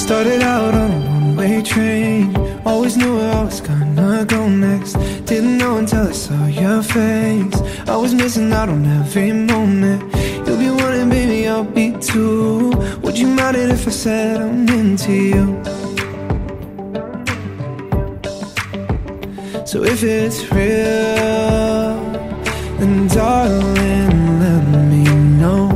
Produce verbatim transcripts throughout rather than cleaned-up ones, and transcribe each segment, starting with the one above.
Started out on a one-way train, always knew where I was gonna go next. Didn't know until I saw your face. I was missing out on every moment. You'll be one, baby, I'll be two. Would you mind it if I said I'm into you? So if it's real, then darling, let me know.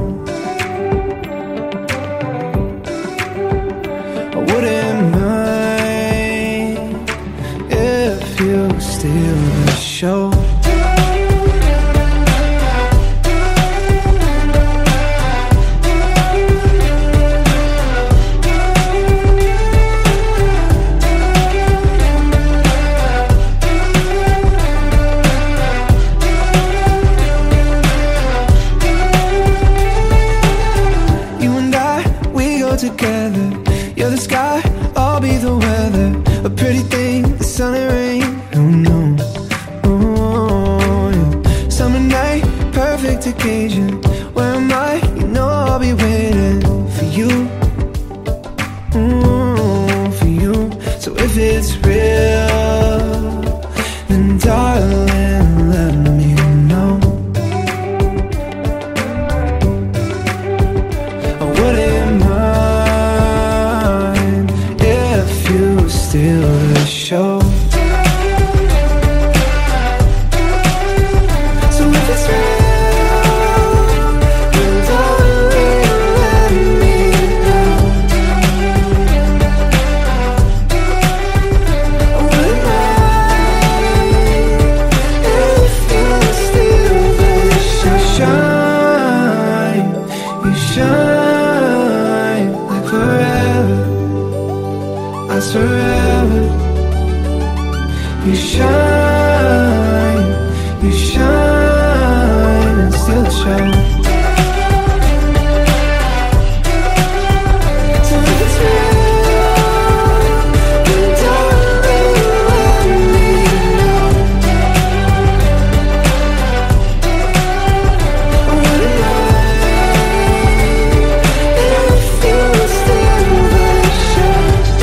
I wouldn't mind if you steal the show. Together, you're the sky, I'll be the weather. A pretty thing, the sun and rain. Oh no, oh yeah. Summer night, perfect occasion. Where am I? You know I'll be waiting for you, oh, for you. So if it's real, then darling, let me know. I wouldn't mind steal the show. So if it's real, then darling, let me know. I wouldn't mind if you steal the show. Shine, you shine like forever. I forever. You shine, you shine and steal the show. So if it's real, then darling, let me know. I wouldn't mind if you steal the show.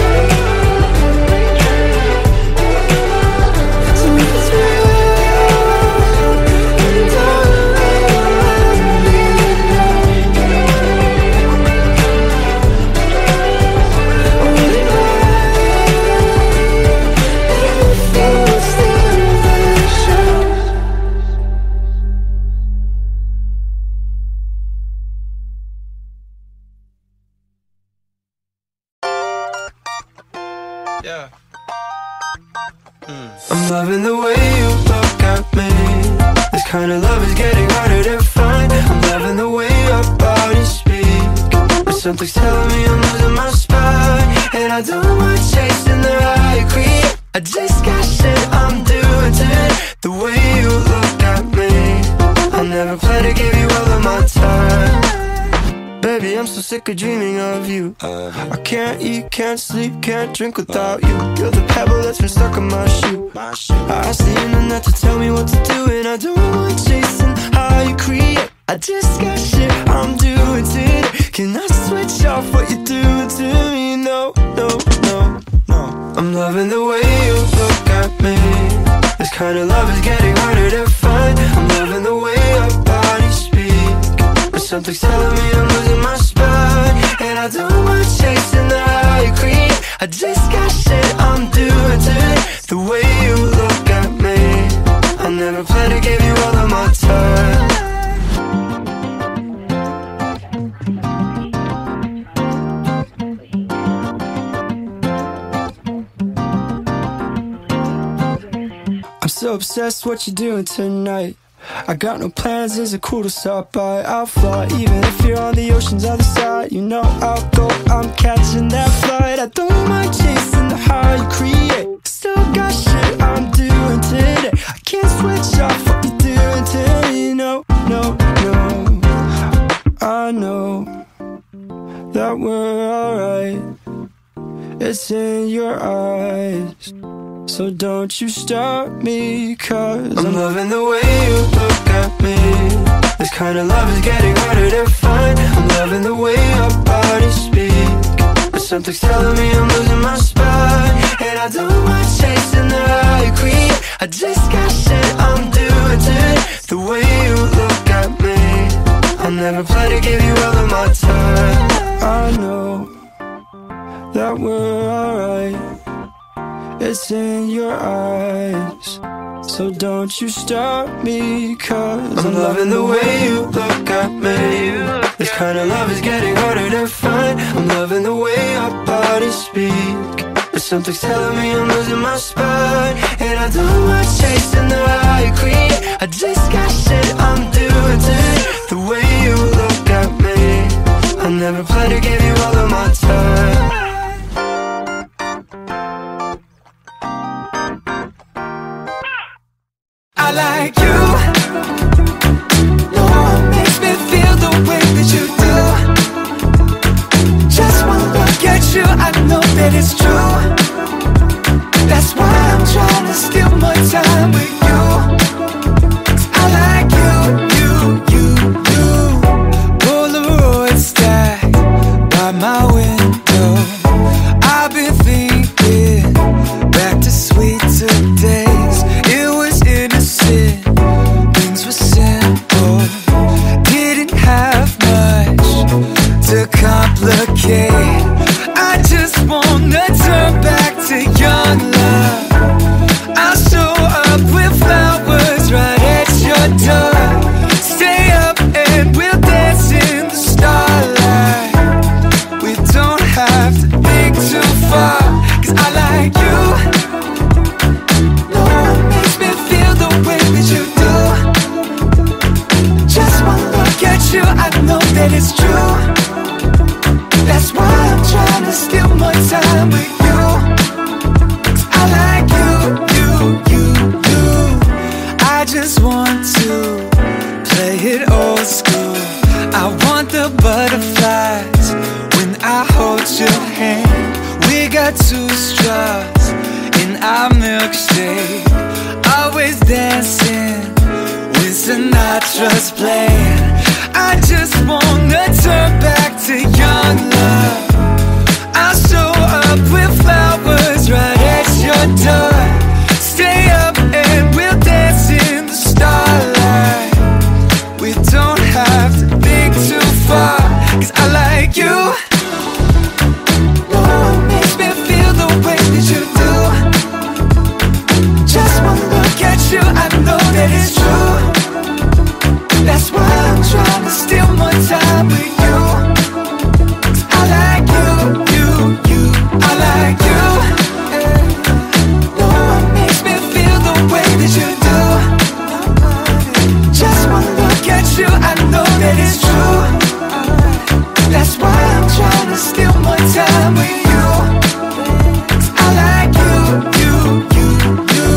Yeah. Mm. I'm loving the way you look at me. This kind of love is getting harder to find. I'm loving the way your body speaks, but something's telling me I'm losing my spine. And I don't want chasing the high creep. I just got shit I'm doing today. The way you look at me, I'll never plan to give you all of my time. Baby, I'm so sick of dreaming of you. I can't eat, can't sleep, can't drink without you. You're the pebble that's been stuck in my shoe. I asked the internet to tell me what to do, and I don't want chasing how you create. I just got shit I'm doing today. Can I switch off what you're doing to me? No, no, no, no. I'm loving the way you look at me. This kind of love is getting harder to find. I'm loving the way your body speaks, but something's telling me I'm losing my spine. And I don't want chasing the high creep. I just got shit I'm doing today. The way you look at me, I'll never plan to give you all of my time. I'm so obsessed what you're doing tonight. I got no plans, is it cool to stop by? I'll fly, even if you're on the ocean's other side. You know I'll go, I'm catching that flight. I don't mind chasing the high you create. Still got shit I'm doing today. I can't switch off what you're doing to me. No, no, no. I know that we're alright. It's in your eyes. So don't you stop me, cause I'm loving the way you look at me. This kind of love is getting harder to find. I'm loving the way your body speaks, but something's telling me I'm losing my spot. And I don't mind chasing the high queen. I just got shit I'm doing to the way you look at me. I'll never play to give you all of my time. I know that we're alright, it's in your eyes, so don't you stop me, cause I'm loving the way you look at me. This kind of love is getting harder to find. I'm loving the way our bodies speak, but something's telling me I'm losing my spot. And I don't mind chasing the high queen. I just got shit I'm doing to the way you look at me. I'll never play to give you all of my time. I like you. No one makes me feel the way that you do. Just one look at you, I know that it's true. That's why I'm trying to steal more time with you. 'Cause I like you, you, you, you. Polaroid stack by my window. I've been thinking back to sweeter days. It was innocent, things were simple, didn't have much to complicate. I just wanna turn back to young love. I'll show up with flowers right at your door. Stay up and we'll dance in the starlight. We don't have to think too far, 'cause I like you. No one makes me feel the way that you do. Just one look at you, I know that it's true. That's why I'm trying to steal more time with you. 'Cause I like you, you, you, you. I just want to play it old school. I want the butterflies when I hold your hand. We got two straws in our milkshake, always dancing when Sinatra's playing. I just wanna turn back to young love. I'll show up with flowers right at your door. Stay up and we'll dance in the starlight. We don't have to think too far, 'cause I like you. No one makes me feel the way that you do. Just one look at you, I know that it's true. That's why I'm trying to steal more time with you. 'Cause I like you, you, you, I like you. No one makes me feel the way that you do. Just one look at you, I know that it's true. That's why I'm trying to steal more time with you. 'Cause I like you, you, you, you.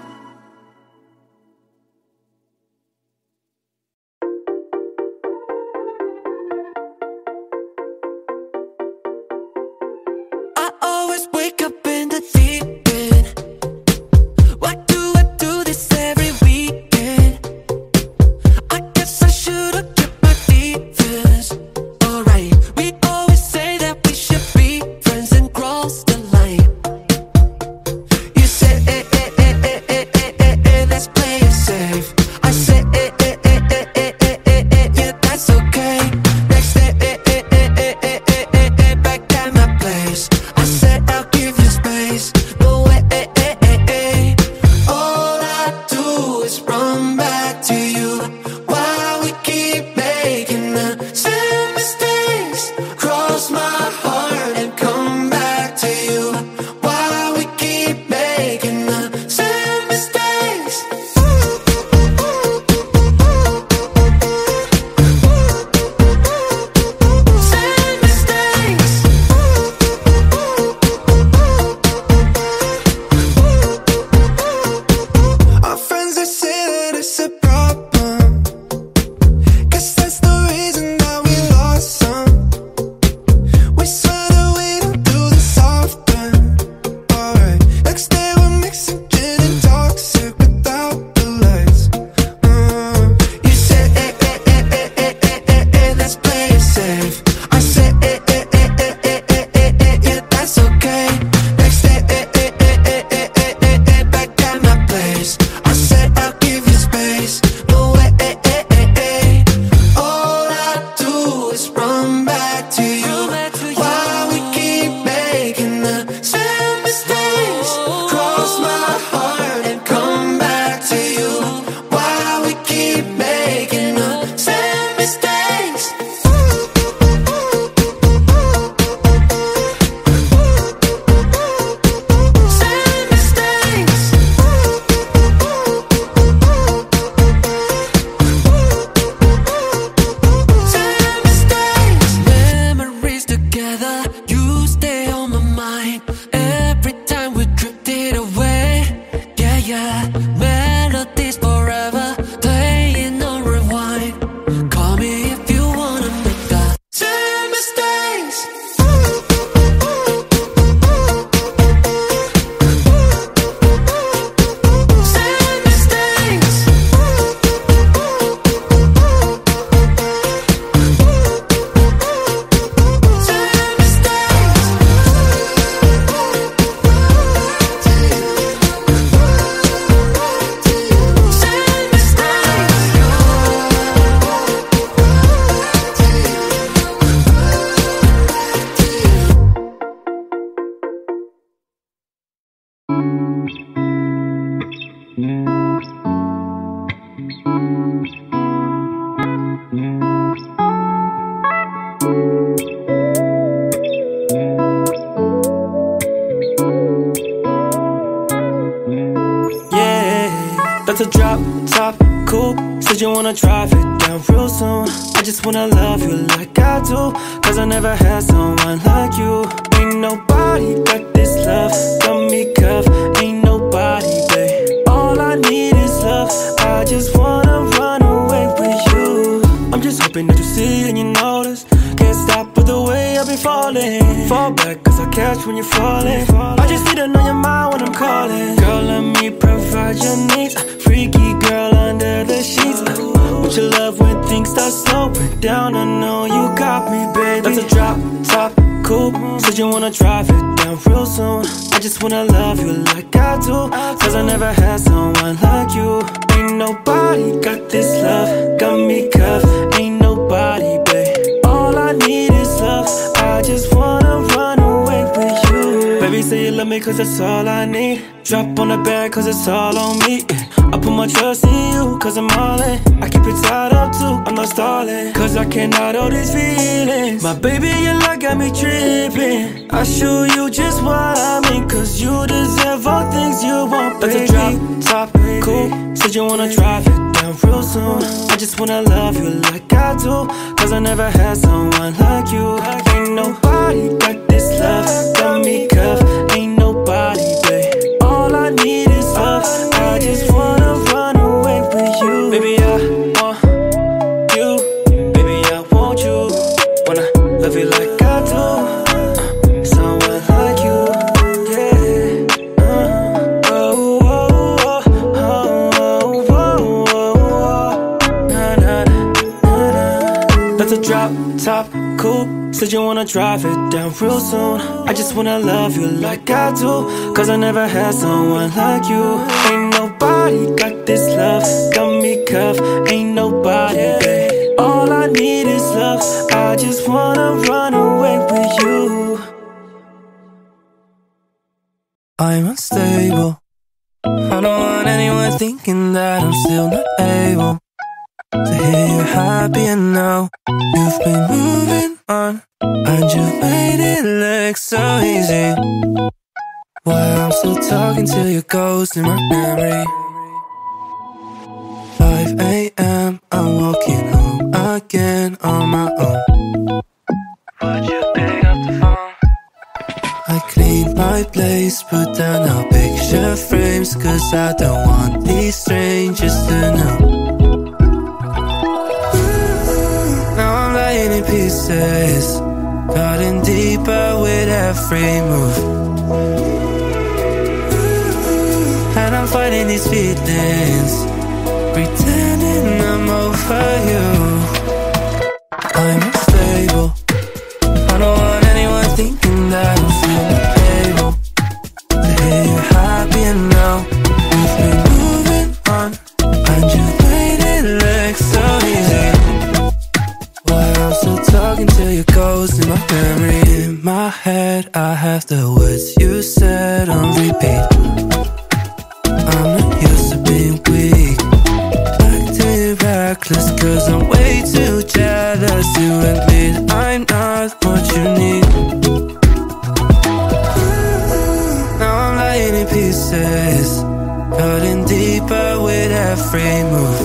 I always wake up in the deep end. Why do I do this every weekend? I guess I should've kept my defense. Alright, we always say that we should be friends and cross the line. You say, eh, eh, eh, eh, eh, eh, eh, eh, let's play it safe. I say, eh, eh, eh, eh, eh, eh, eh, eh, yeah, that's okay. Next day, eh, eh, eh, eh, eh, eh, eh, eh, back at my place. I said I'll give you space. No way, eh, eh, eh, eh. All I do is run back to you. Why we keep making the same mistakes? Cross my heart and come back to you. Why we keep making the same mistakes? That's a drop top coupe. Said you wanna drive it down real soon. I just wanna love you like I do, cause I never had someone like you. Ain't nobody got this love, got me cuffed. Ain't nobody, babe. All I need is love. I just wanna run away with you. I'm just hoping that you see and you notice. Can't stop with the way I've been falling. Fall back cause I catch when you're falling. I just need to know your mind when I'm calling. Girl, let me provide your needs. Freaky girl under the sheets. Won't you love when things start slowing down? I know you got me, baby. That's a drop top coupe. Said you wanna drive it down real soon. I just wanna love you like I do, cause I never had someone like you. Ain't nobody got this love, got me cuffed. Ain't nobody, babe. All I need is love. I just wanna run away with you. Baby, say you love me cause that's all I need. Drop on the bed cause it's all on me. I put my trust in you cause I'm all in. I keep it tied up too, I'm not stalling, cause I cannot hold these feelings. My baby, your love got me tripping. I show you just what I mean, cause you deserve all things you want, baby. That's a drop top coupe. Said you wanna drive it down real soon. I just wanna love you like I do, cause I never had someone like you. Ain't nobody got this love, got me cuffed. Ain't nobody, babe. All I need is love. I just wanna run away with you. Baby, I want you. Baby, I want you. Wanna love you like I do. Uh, someone like you, yeah. Uh, oh, oh, oh, oh, oh, oh, oh. Nah, nah, nah, nah. That's a drop top coupe. Said you wanna drive it down real soon. I just wanna love you like I do, cause I never had someone like you. Ain't nobody got this love, got me cuffed. Ain't nobody, babe. All I need is love. I just wanna run away with you. I'm unstable. I don't want anyone thinking that I'm still not able to hear you're happy and now you've been moving on, and you've made it look so easy. While I'm still talking to your ghost in my memory. five a m I'm walking home again on my own. Would you pick up the phone? I cleaned my place, put down our picture frames, cause I don't want these strangers to know. Now I'm lying in pieces, cutting deeper with every move. And I'm fighting these feelings, pretending I'm over you. I'm unstable. I don't want anyone thinking that I'm still able to hear you're happy and now you've been moving on, and you made it look so easy. While I'm still talking to your ghost in my memory. In my head I have the words you said on repeat. I'm not used to being weak, acting reckless cause I'm way too jealous admit I'm not what you need. Now I'm lying in pieces, cutting deeper with every move.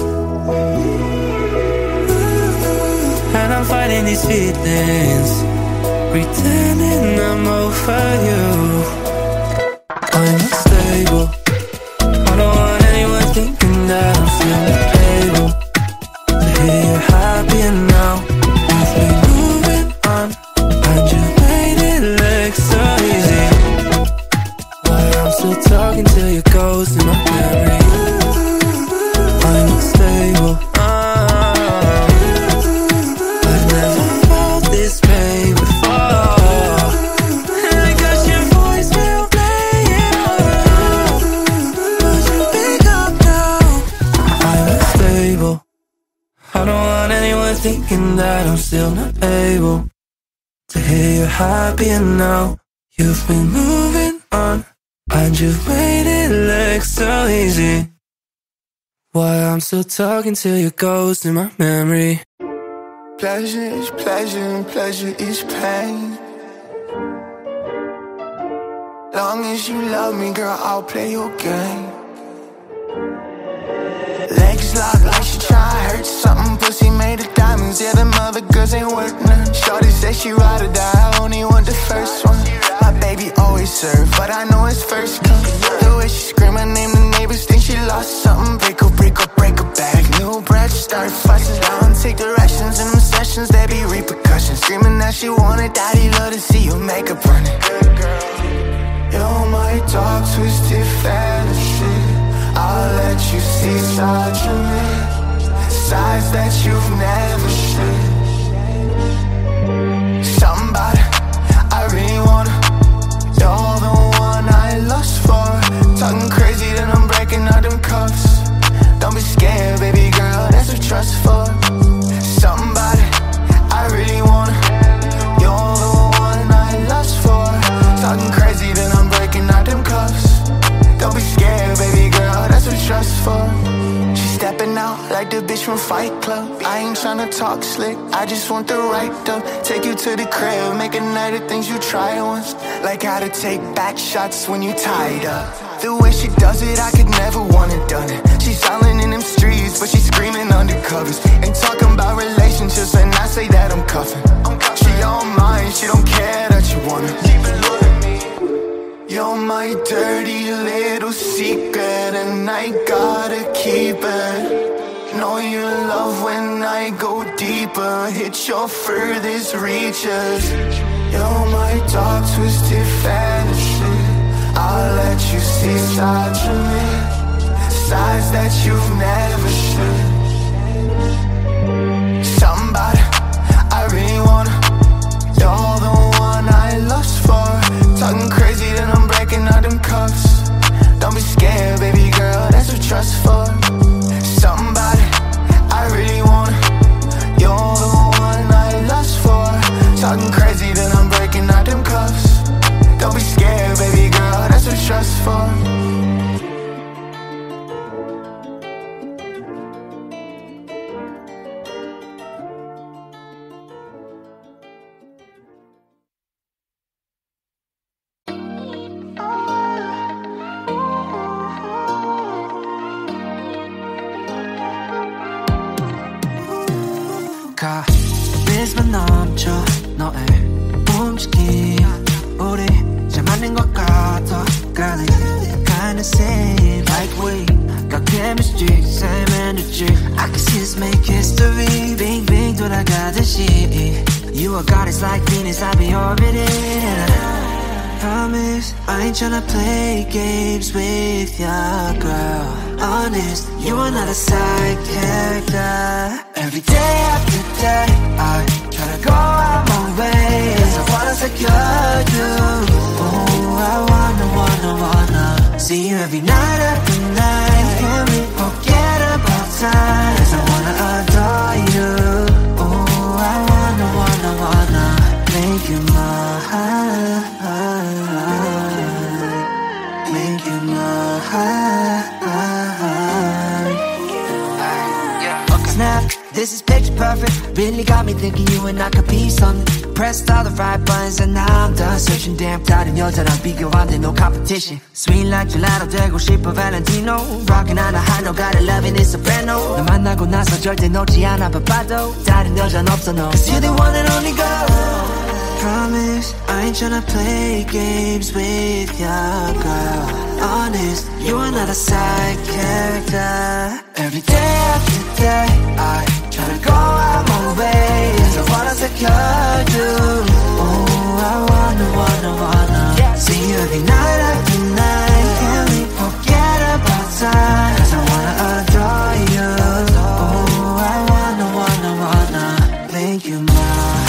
And I'm fighting these feelings, pretending I'm over you. I'm unstable, I don't want anyone thinking that I'm still able to hear you're happy and now you've been moving on, and you made it look so easy. Why I'm still talking to your ghost in my memory. I'm unstable, uh, I've never felt this pain before. And I got your voicemail playing around, would you pick up now? I'm unstable, I don't want anyone thinking that I'm still not able to hear you're happy and now you've been moving on, and you've made it look so easy. Why I'm still talking to your ghost in my memory. Pleasure is pleasure and pleasure is pain. Long as you love me, girl, I'll play your game. Legs locked like she try to hurt something. Pussy made of diamonds, yeah, them other girls ain't worth none. Shorty say she ride or die, I only want the first one. My baby always serve, but I know it's first come. The way she scream my name, the neighbors think she lost something. Break her, break her, break her back. New brat start fussing. Down, take directions in them sessions, there be repercussions. Screaming that she want it, daddy love to see you make her burn it. You're my dark, twisted fantasy. I'll let you see sides of me, sides that you've never seen. Somebody I really wanna, you're the one I lust for. Talking crazy, then I'm breaking out them cuffs. Don't be scared, baby girl, that's what trust for. Somebody I really wanna, you're the one I lust for. Talking crazy, then I'm breaking out them cuffs. Don't be scared, baby girl, that's what trust for. She stepping out like the bitch from Fight Club. I ain't tryna talk slick, I just want the right up. Take you to the crib, make a night of things you try once. Like how to take back shots when you tied up. The way she does it, I could never want it done it. She's silent in them streets, but she's screaming undercovers. Ain't talking about relationships, and I say that I'm cuffing. She all mine, she don't care that you want her. You're my dirty little secret, and I gotta keep it. Know you love when I go deeper, hit your furthest reaches. You're my dark, twisted fantasy. I'll let you see sides of me, sides that you've never seen. Somebody I really wanna, you're the one I lust for. Talking crazy, then I'm breaking out them cuffs. Don't be scared, baby girl, that's what trust for. Somebody I really wanna, you're the one I lust for. Talking crazy, then I'm breaking out them cuffs. Don't be scared, baby girl, that's what trust for. 가비스만 넘쳐 너의 움직임 우리 잘 맞는 것 같아 Girl, it kinda seem like we got chemistry, same energy I can see us make history 빙빙 돌아가듯이 You are goddess like Venus, I be orbiting and I promise I ain't tryna play games with ya, girl Honest, you are not a side character Every day after day, I try to go out my way Cause I wanna secure you Oh, I wanna, wanna, wanna See you every night after night Can we forget about time Cause I wanna adore you Oh, I wanna, wanna, wanna Make you mine Make you mine Snap, this is picture perfect. Really got me thinking you and I could be something. Pressed all the right buttons and now I'm done searching. Damn 다른 여자랑 비교 안 돼, no competition. Sweet like gelato 되고 싶어 Valentino. Rockin' on a high note, got it loving it soprano. 너 만나고 나서 절대 놓지 않아 바빠도 다른 여자는 없어 no. Cause you're the one and only girl. Promise, I ain't tryna play games with ya, girl. Honest, you are not a side character. Every day after day, I tryna go out my way, 'cause I wanna secure you. Oh, I wanna, wanna, wanna see you every night after night. Can't we forget about time, 'cause I wanna adore you. Oh, I wanna, wanna, wanna make you mine.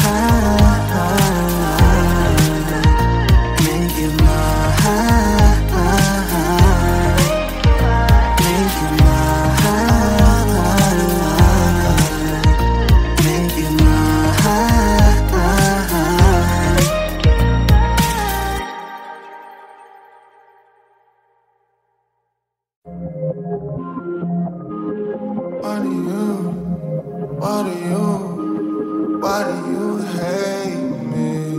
Why do you, why do you, why do you hate me?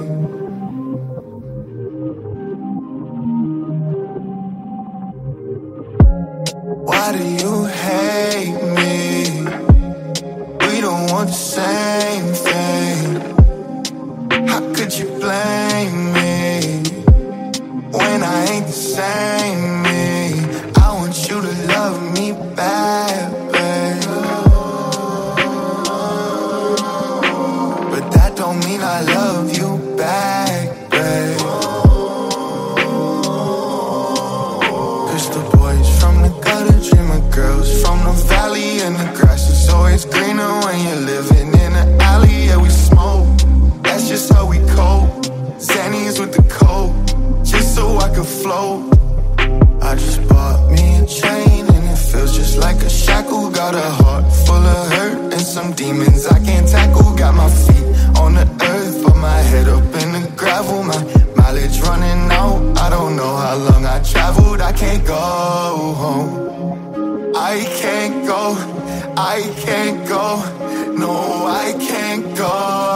Why do you hate me? We don't want the same thing. How could you blame me when I ain't the same me? I want you to love me back, babe. But that don't mean I love you back, babe. Cause the boys from the gutter dream of girls from the valley, and the grass is always greener when you're living in an alley. Yeah, we smoke, that's just how we cope. Xannies with the coke, just so I could float. I just bought me a chain and it feels just like a shackle. Got a heart full of hurt and some demons I can't tackle. Got my feet on the earth but my head up in the gravel. My mileage running out, I don't know how long I traveled. I can't go home, I can't go, I can't go. No, I can't go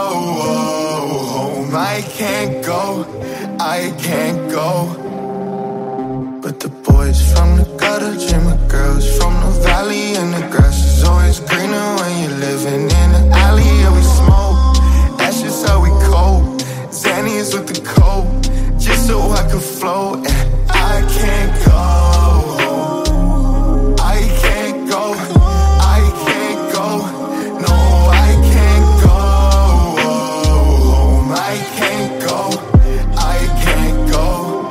home, I can't go, I can't go. But the boys from the gutter dream of girls from the valley, and the grass is always greener when you're living in an alley. Yeah, we smoke, that's just how we cope. Xannies with the coke, just so I can float. I can't go, I can't go, I can't go. No, I can't go home, I can't go, I can't go.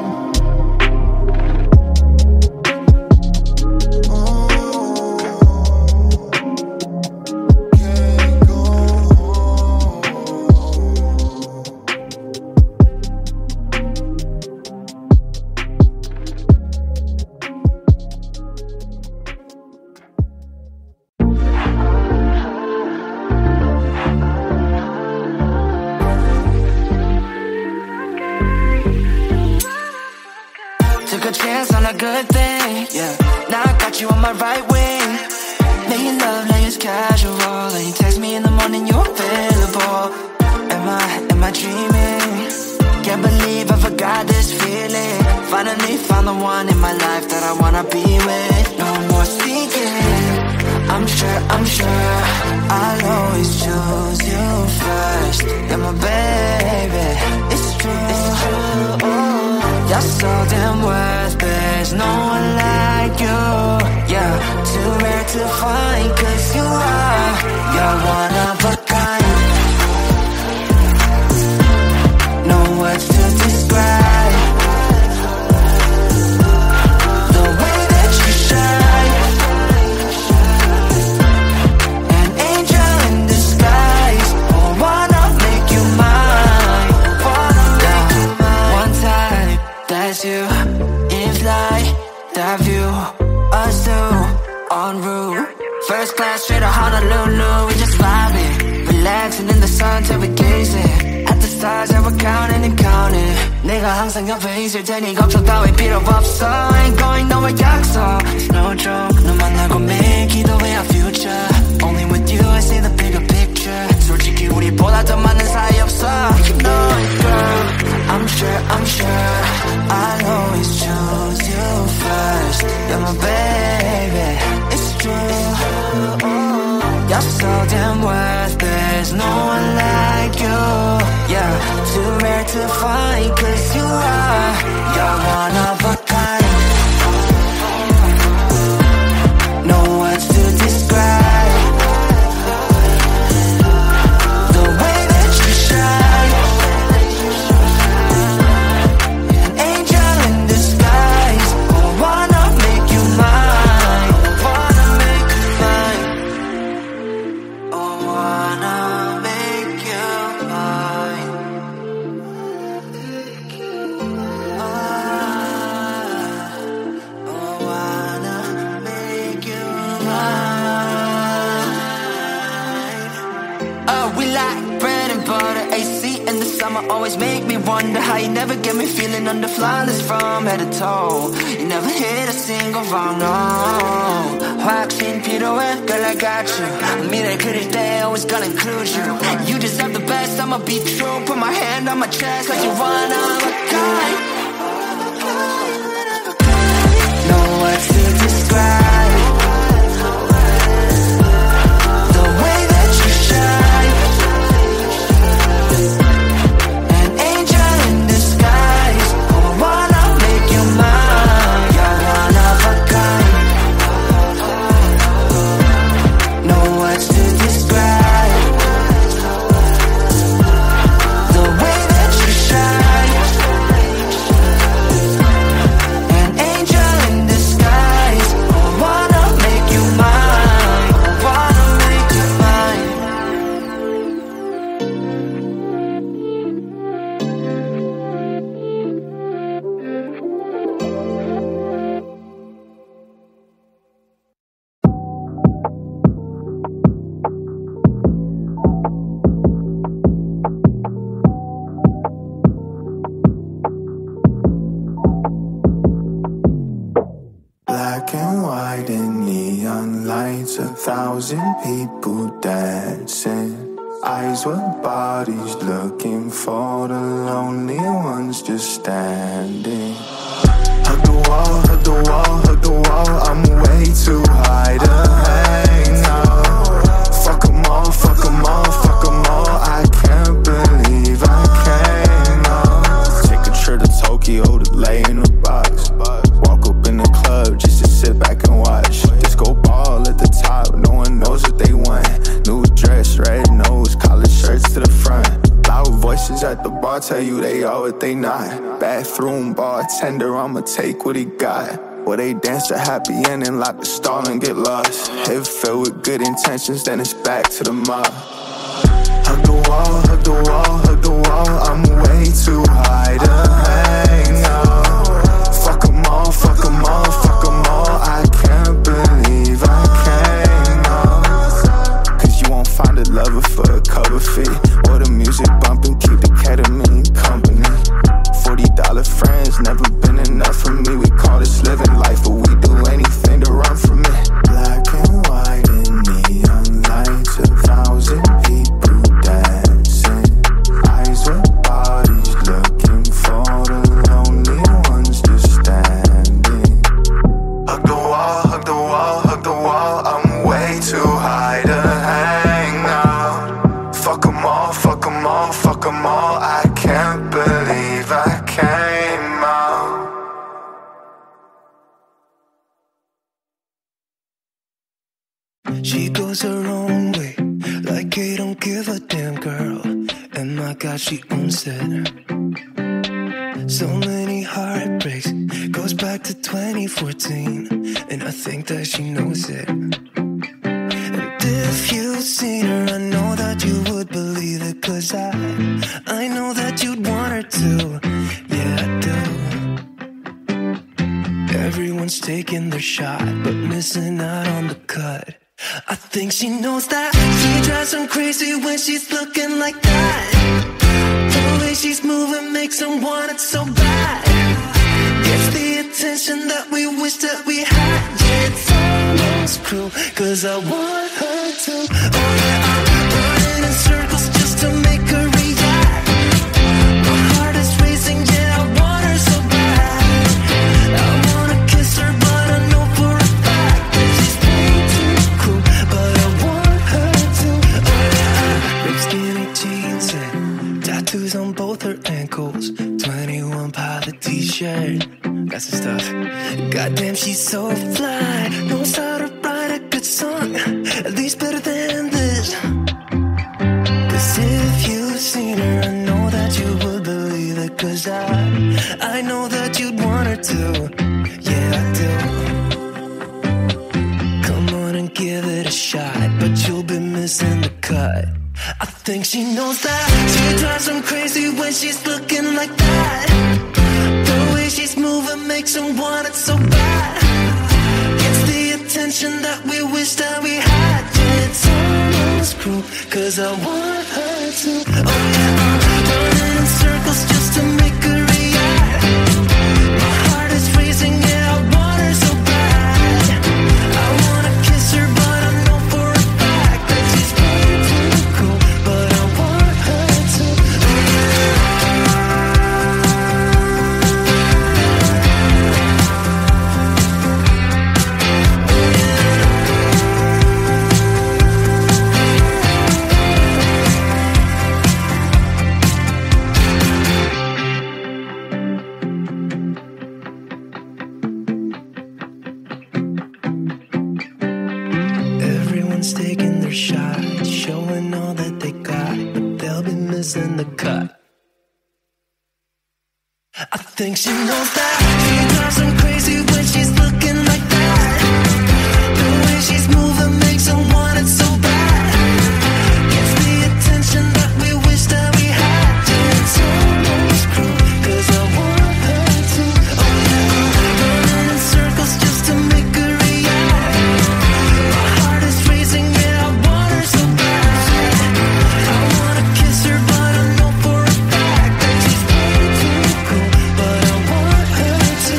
Took a chance on a good thing, yeah. Now I got you on my right wing. Making love like it's casual, and you text me in the morning, you're available. Am I, am I dreaming? Can't believe I forgot this feeling. Finally found the one in my life that I wanna be with. No more speaking, I'm sure, I'm sure I'll always choose you first. You're my baby, it's true, it's true. You're so damn worth, there's no one like you. Yeah, too rare to find, 'cause you are, you're one of a kind. No words to describe the way that you shine. An angel in disguise, I wanna make you mine. Wanna make you mine. One time, that's you. In flight, that view, us two, en route. First class straight to Honolulu, we just vibing, relaxing in the sun till we gazing at the stars that we're counting and counting. 내가 항상 옆에 있을 테니 걱정 따위 필요 없어. Ain't going nowhere 약속. It's no joke, 너 만나고 매일 기도해 our future. Only with you I see the bigger picture. 우리보다 더 많은 사이 없어. You know it, girl. I'm sure, I'm sure I'll always choose you first. You're my baby, it's true. You're so damn worth, there's no one like you. Yeah, too rare to find, cause you are, you're one of a kind. No words to describe the way that you shine. An angel in disguise. I wanna make you mine. I wanna make you mine. I wanna make you mine. I, I wanna make you mine. Oh, we like bread and butter, A C in the summer always make me wonder how you never get me feeling under flawless from head to toe. You never hit a single wrong, no. 확신 필요해, girl, I got you. 미래 그릴 때 always gonna include you. You deserve the best, I'ma be true. Put my hand on my chest like you're one of a kind. No words to describe the way that you shine. An angel in disguise. I wanna make you mine. You're one of a kind. No words to describe the way that you shine. An angel in disguise. I wanna make you mine. I wanna make you mine. Black and white and neon lights, a thousand people dancing. Eyes with bodies looking for the lonely ones just standing. Hug the wall, hug the wall, hug the wall. I'm way too high to hang now. Fuck 'em all, fuck 'em all, fuck 'em all. I can't believe I came now. Take a trip to Tokyo to lay in a box. Walk up in the club just to sit back and watch. Disco ball at the top, no one knows what they want. New dress, red nose, collar shirts to the front. Loud voices at the bar tell you they are what they not. Bathroom bartender, I'ma take what he got. Well, they dance a happy ending, lock the stall and get lost. Head filled with good intentions, then it's back to the mob. Hug the wall, hug the wall, hug the wall. I'm way too high to hang now. Fuck 'em all, fuck 'em all, fuck 'em all. I can't believe I came now. Cause you won't find a lover for a cover fee. Or the music bumping, keep the ketamine company. Forty dollar friends, never been enough for me. We call this living life, but we do anything to run from it. Black and white and neon lights, a thousand people dancing. Eyes with bodies looking for the lonely ones just standing. Hug the wall, hug the wall, hug the wall. I'm way too high to hang now. Fuck 'em all, fuck 'em all, fuck 'em all. I can't believe I came out. She goes her own way, like I don't give a damn, girl. And my God, she owns it. So many heartbreaks, goes back to twenty fourteen, and I think that she knows it. And if you've seen her, I know that you would believe it, cause I, I know that you'd want her to. Yeah, I do. Everyone's taking their shot, but missing out on the cut. I think she knows that. She drives them crazy when she's looking like that. The way she's moving makes them want it so bad. Gets the attention that we wish that we had. Yeah, it's almost cruel, cause I want her to. Oh yeah, I'm running in circles just tattoos on both her ankles. twenty-one Pilot t-shirt, got some stuff. Goddamn, she's so fly. Knows how to write a good song, at least better than this. Cause if you've seen her, I know that you would believe it. Cause I, I know that you'd want her to. Yeah, I do. Come on and give it a shot, but you'll be missing the cut. I think she knows that. She drives him crazy when she's looking like that. The way she's moving makes him want it so bad. Gets the attention that we wish that we had. Yeah, it's almost cruel, cause I want her to. Oh yeah, I'm running in circles just to make her react. My heart is racing, yeah, I want her so bad. I wanna kiss her, but I know for a fact that she's way too cool. But I want her to. Everyone's taking their shot, showing all that they got, but they'll be missing the cut. I think she knows that. She drives him crazy when she's looking like that. The way she's moving makes him want it so bad. Gets the attention that we wish that we had. Yeah, it's almost cruel, cause I want her to. Oh yeah, I'm running in circles just to make her react. My heart is racing, yeah, I want her so bad. I wanna kiss her, but I know for a fact that she's way too cool. But I want her to.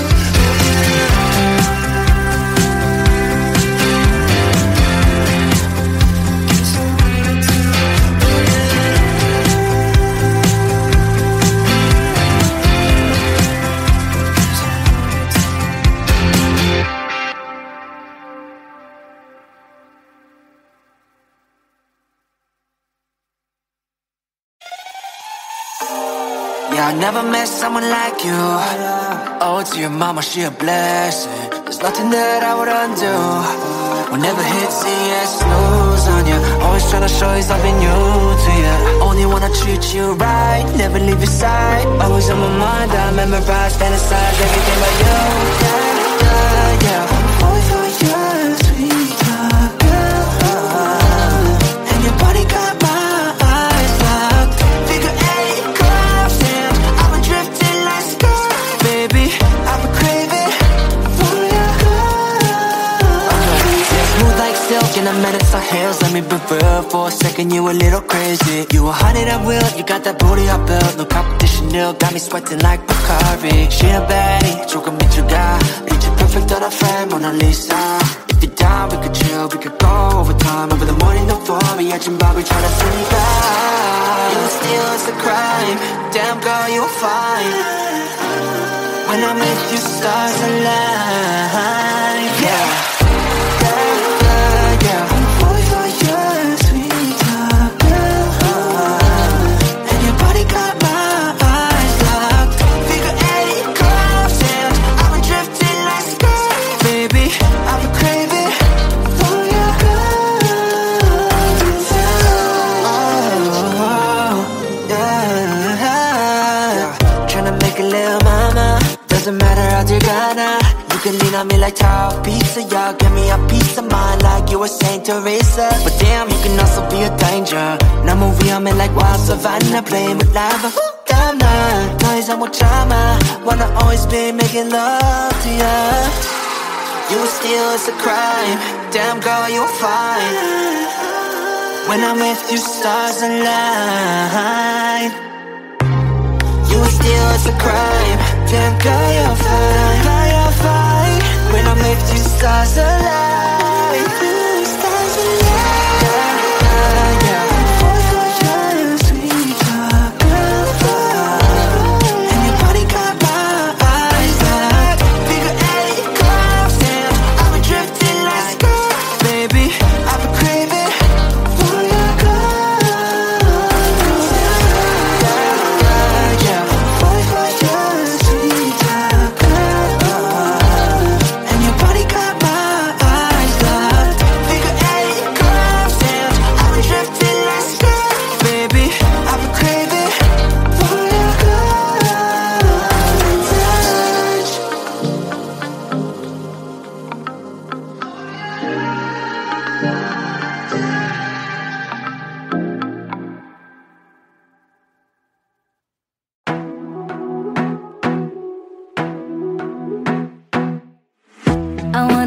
Yeah, I never met someone like you. Oh, to your mama, she a blessing. There's nothing that I would undo. Whenever hit C S, snooze on you. Always tryna show you something new to you. Only wanna treat you right, never leave your side. Always on my mind, I memorize, fantasize everything but you. Yeah, yeah, yeah. Always for you, sweetheart girl. And your body got my eyes locked. Figure eight, curves, and I've been drifting like skirt. Baby, I've been craving for you. Okay, smooth like silk in the minutes of heels. Let me be real for a second, you a little crazy. You a hundred at will, you got that booty I built. No competition, nil, got me sweating like Bacardi. She a baddie, 조금 미쳐가. Picture perfect on a frame, Mona Lisa. If you're down, we could chill, we could go overtime. Over the morning, the four, we at your bar, we tryna sneak out. You steal, it's a crime. Damn girl, you're fine. When I'm with you, stars align. Yeah. Doesn't matter how you gonna. You can lean on me like tall pizza. Y'all give me a piece of mind like you a Saint Teresa. But damn, you can also be a danger. Now movie I'm in like wild savannah, playing with lava. Damn, nah, 더 이상 못 참아. Wanna always be making love to ya. You steal, it's a crime. Damn girl, you're fine. When I'm with you, stars align. You steal, it's a crime. Damn girl, you're fine. Girl, you're fine. When I'm with you, stars align. Stars align. Yeah, yeah, yeah. Fall for you, sweetheart girl. And your body got my eyes locked. Figure eight, curves, and I've been drifting like skirt. Baby, I've been craving for your girl. Yeah.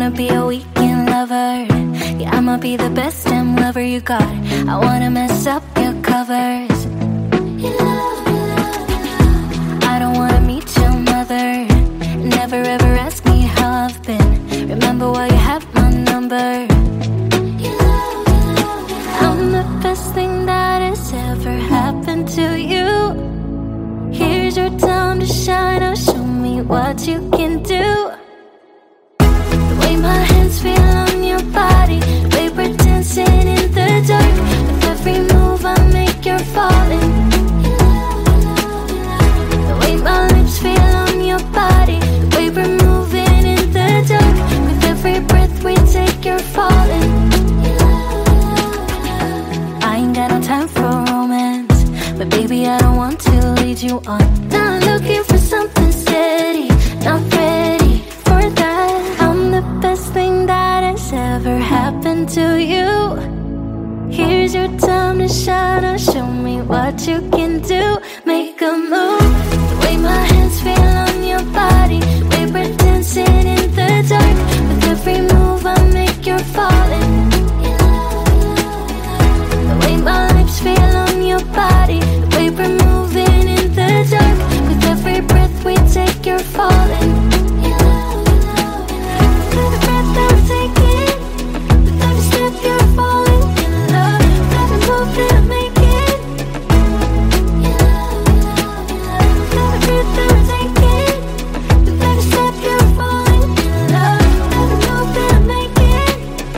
wanna be a weekend lover. Yeah, I'ma be the best damn lover you got. I wanna mess up your covers. I don't wanna meet your mother. Never ever ask me how I've been. Remember why you have my number. I'm the best thing that has ever happened to you. Here's your time to shine. Now show me what you can do. The way my hands feel on your body, the way we're dancing in the dark. With every move I make, you're falling. The way my lips feel on your body, the way we're moving in the dark. With every breath we take, you're falling. I ain't got no time for romance, but baby I don't want to lead you on. Not looking for something steady, not ready for that. I'm the best thing that has ever happened to you. Here's your time to shine. Now show me what you can do. Make a move. The way my hands feel on your body, the way we're dancing in the dark. With every move I make, you're falling. The way my lips feel on your body, the way we're moving in the dark. With every breath we take, you're falling. With every breath that we're taking, with every step you're falling in love. With every move that I'm making, with every breath that we're taking, with every step you're falling in love. With every move that I'm making,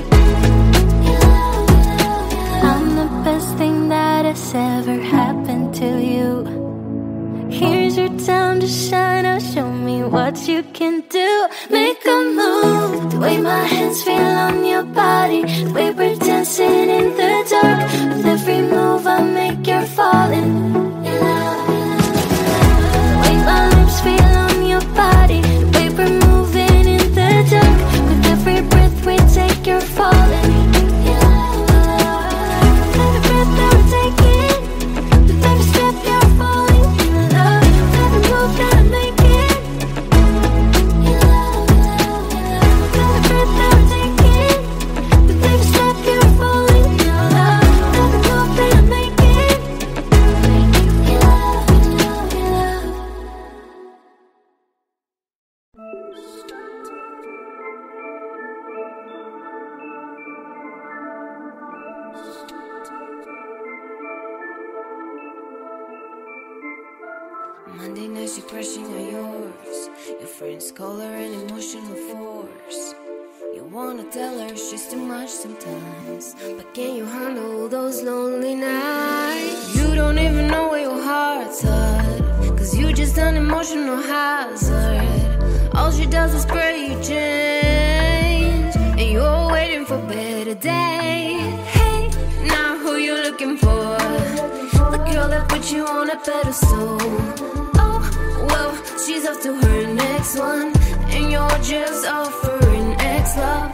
I'm the best thing that has ever happened to you. Here's your time to shine. Now show me what you can do. Make a move. The way my hands feel on your body, the way we're dancing in the dark. With every move I make, you're falling. The way my lips feel on your body, the way we're moving in the dark. With every breath we take, you're falling. With every breath that we're taking, with every step you're falling in love. With every move that I'm making, with every breath that we're taking, with every step you're falling in love. With every move that I'm making, Monday nights you're crushing on yours. Your friends call her an emotional force. You wanna tell her she's too much sometimes, but can you handle those lonely nights? You don't even know where your heart's at, cause you just an emotional hazard. All she does is pray you change, and you're waiting for better days. Hey, now who you looking for? The girl that put you on a pedestal. Well, she's off to her next one, and you're just offering X love.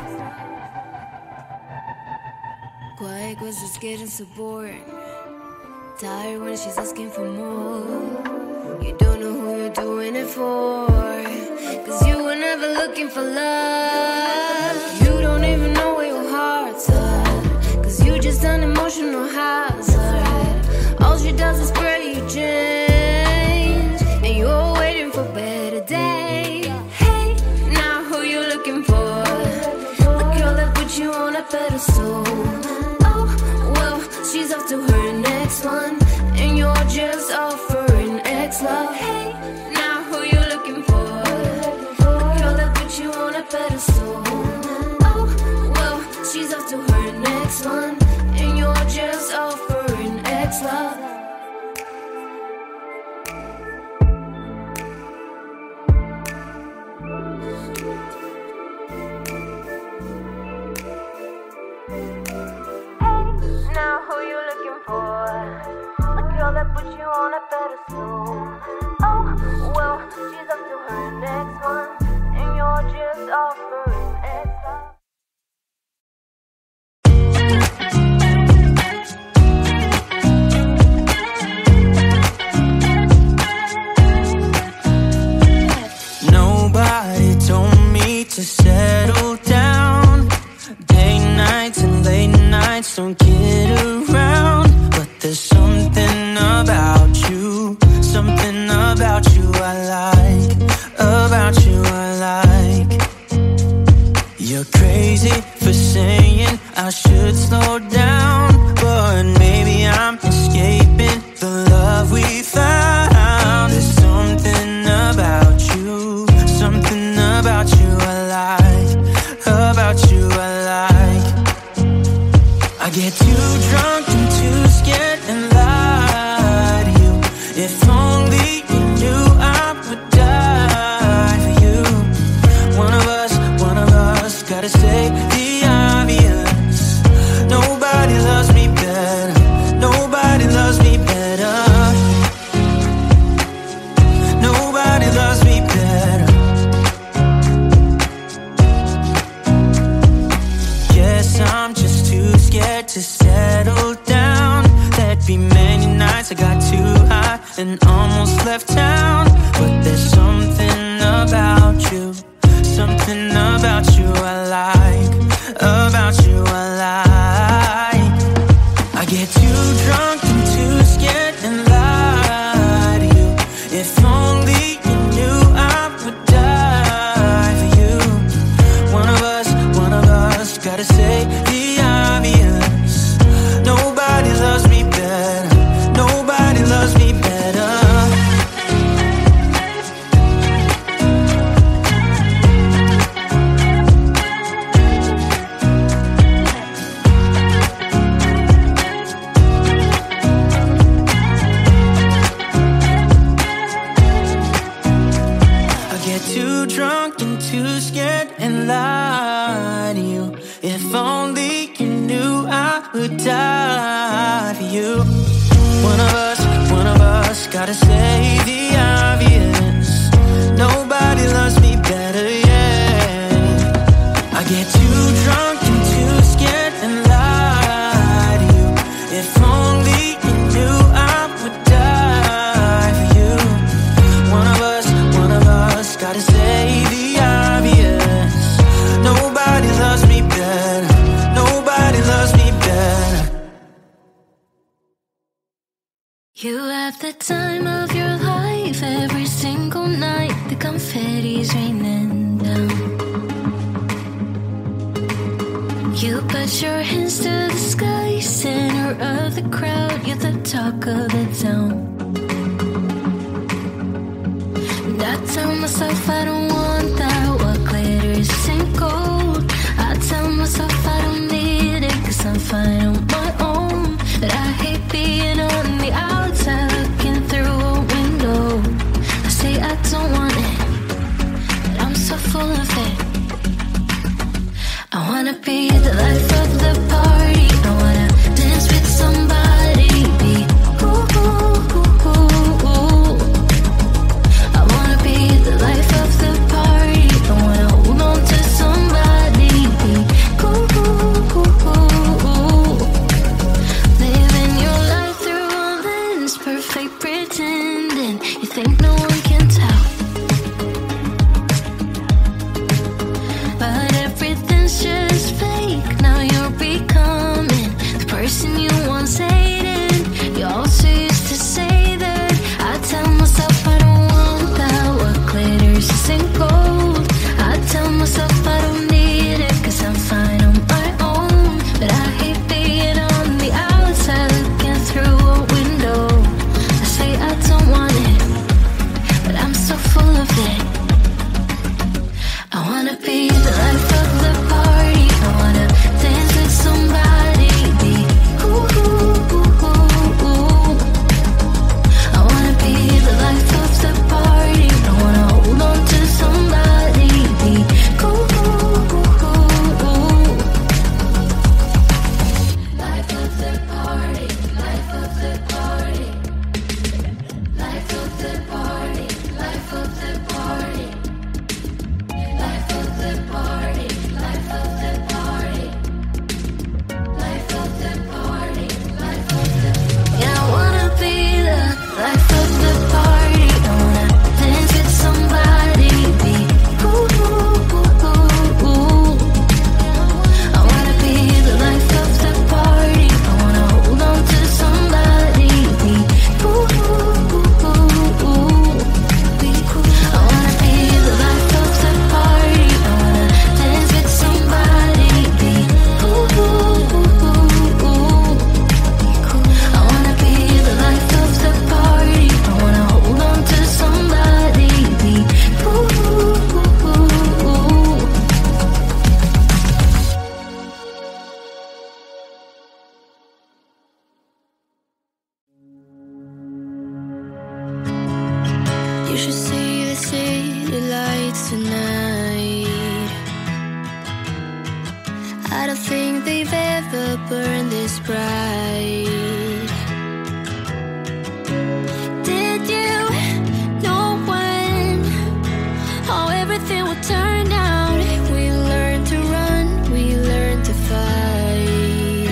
Quiet cause it's getting so boring. Tired when she's asking for more. You don't know who you're doing it for, cause you were never looking for love. You don't even know where your heart's at, cause you just an emotional hazard. All she does is pray you change, and you're waiting for better days. Hey, now who you looking for? The girl that put you on a pedestal. Oh, well, she's off to her next one, and you're just offering X love. Hey, now who you looking for? The girl that put you on a pedestal. Oh, well, she's off to her next one, and you're just offering X love. Now who you looking for? The girl that put you on a pedestal. Oh, well, she's up to her next one, and you're just offering X love. Nobody told me to settle down. If only you knew I would die for you. One of us, one of us, gotta say the obvious. Nobody loves me better. Nobody loves me better. Nobody loves me better. Guess I'm just too scared to settle down. There'd be many nights I got too high and almost left town. But there's something about you, something about you I like, about you I like. I get too drunk and too scared and lie to you. If only you knew I would die for you. One of us, one of us, gotta say the obvious. Nobody loves me better. Nobody loves me better. I get too drunk and too scared and lie to you. If only you knew I would die for you. One of us, one of us, gotta say the obvious. Nobody loves me better, yeah. I get too drunk and too scared and lie to you. If only you knew I would die for you. One of us, one of us, gotta say the obvious. Nobody loves me better. Nobody loves me better. You have the time of your life every single night. The confetti's raining down. You put your hands to the sky, center of the crowd. You're the talk of the town. And I tell myself I don't want that. What glitters isn't gold. I tell myself I don't need it, cause I'm fine on my own. But I hate being on the outside looking through a window. I say I don't want it, but I'm so full of it. I wanna be the life of the party. I wanna dance with somebody. Be ooh, ooh, ooh, ooh, ooh. I wanna be the life of the party. I wanna hold on to somebody. Be ooh, ooh, ooh, ooh, ooh. Living your life through a lens, perfect pretending. You think no one can tell, but everything's just fake. Now you're becoming the person you once hated. You also used to say that. I tell myself I don't want that. What glitters isn't gold. I tell myself I don't need it, cause I'm fine on my own. But I hate being on the outside looking through a window. I say I don't want it, should see the city lights tonight. I don't think they've ever burned this bright. Did you know when how everything would turn out? We learned to run, we learned to fight.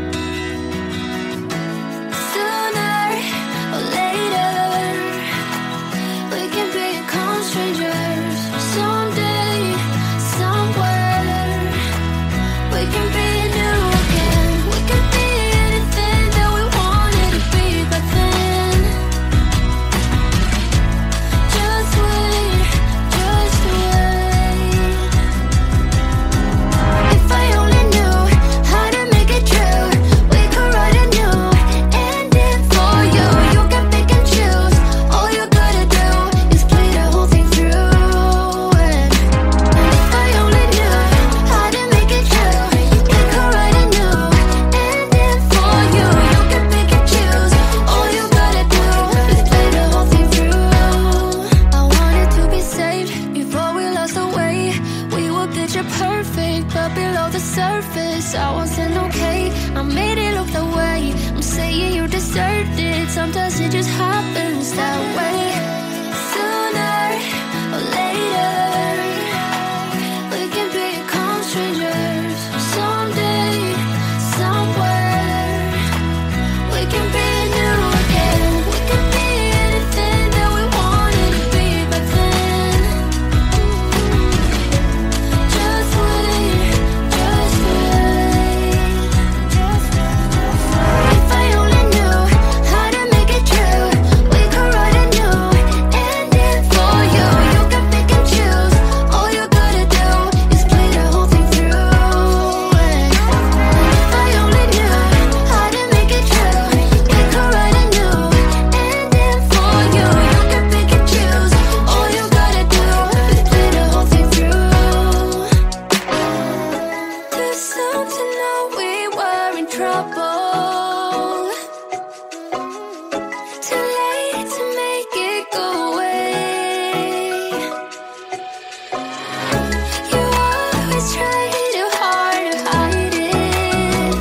Sooner or later, we can become strangers. Someday, somewhere, we can be new again. We can be anything that we wanted to be back then. Just wait, just wait. If I only knew how to make it true, we could write a new ending for you. You can pick and choose. All you gotta do is play the whole thing through. And if I only knew how to make it true, we could write a new ending for you. You can pick and choose. All you gotta do is play the whole thing through. I wanted to be saved before we lost our way. We were picture perfect, but below the surface, I wasn't okay. I made it look the way. I'm saying you deserved it. Sometimes it just happens that way. Sooner or later, we can become strangers. Someday, somewhere, we can be new again. We can be anything that we wanted to be back then. Just wait, just wait. If I only knew how to make it true, we could write a new ending for you. You can pick and choose. All you gotta do is play the whole thing through. And if I only knew how to make it true, we could write a new ending for you. You can pick and choose. All you gotta do is play the whole thing through. Too soon to know we were in trouble. Too late to make it go away. You always try too hard to hide it.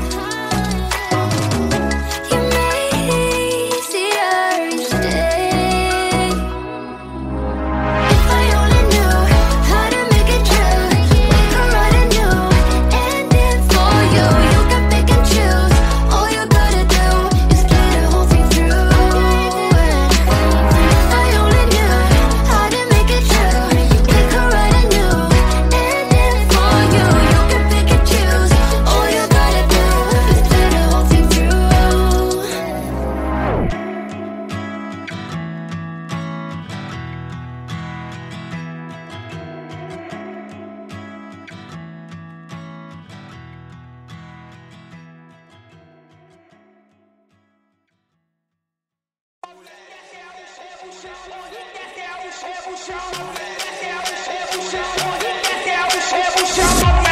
You made it easier each day. If I only knew how to make it true, we could write a new ending for you. You can pick and choose. All you gotta do is play the whole thing through. And if I only knew how to make it true, we could write a new ending for you. You can pick and choose. All you gotta do is play the whole thing through. Show.